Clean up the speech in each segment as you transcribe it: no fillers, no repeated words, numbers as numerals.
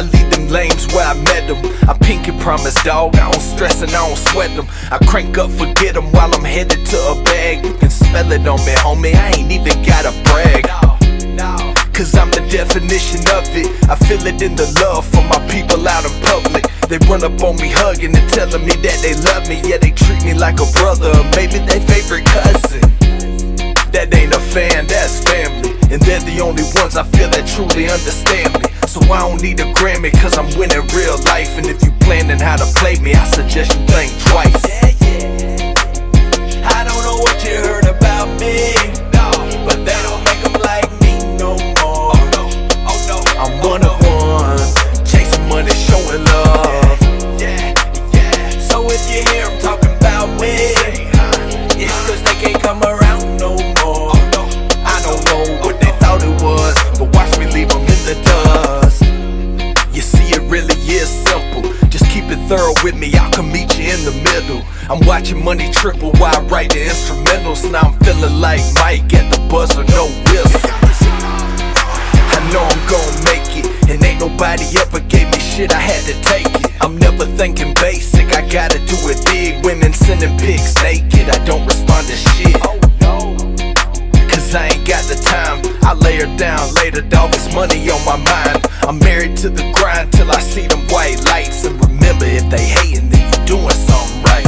I leave them lames where I met them. I pinky promise, dog, I don't stress and I don't sweat them. I crank up, forget them while I'm headed to a bag. You can smell it on me, homie, I ain't even gotta brag. Cause I'm the definition of it. I feel it in the love for my people out in public. They run up on me hugging and telling me that they love me. Yeah, they treat me like a brother, or maybe their favorite cousin. That ain't a fan, that's family. And they're the only ones I feel that truly understand me. So I don't need a Grammy, cause I'm winning real life. And if you planning how to play me, I suggest you think twice. I don't know what you heard about me, but that don't make them like me no more. I'm one of one, chasing money, showing love. So if you hear them talking about me, it's cause they can't come around no more. I don't know what they thought it was, but watch me leave them in the dust. You see, it really is simple. Just keep it thorough with me, I can meet you in the middle. I'm watching money triple while I write the instrumentals. Now I'm feeling like Mike at the buzzer, no whistle. I know I'm gon' make it, and ain't nobody ever gave me shit, I had to take it. I'm never thinking basic, I gotta do it big. Women sending pics naked, I don't respond to shit. Cause I ain't got the time, I lay her down later, dog, it's money on my mind. I'm married to the grind till I see them white lights. And remember, if they hating, then you doing something right.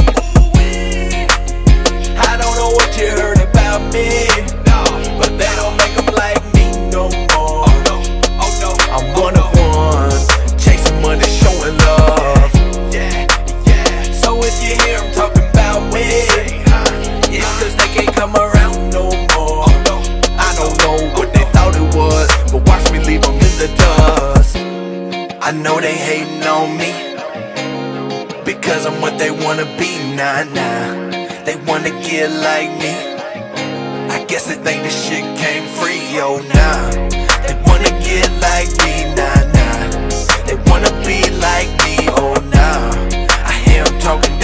I don't know what you heard about me, but that don't make them like me no more. I'm one of one, chasing money, showing love. So if you hear them talking about me, it's cause they can't come around no more. I don't know what they thought it was, but watch me leave them in the dust. I know they hating on me, because I'm what they wanna be, nah. They wanna get like me, I guess they think this shit came free, oh nah. They wanna get like me, nah. They wanna be like me, oh nah. I hear them talking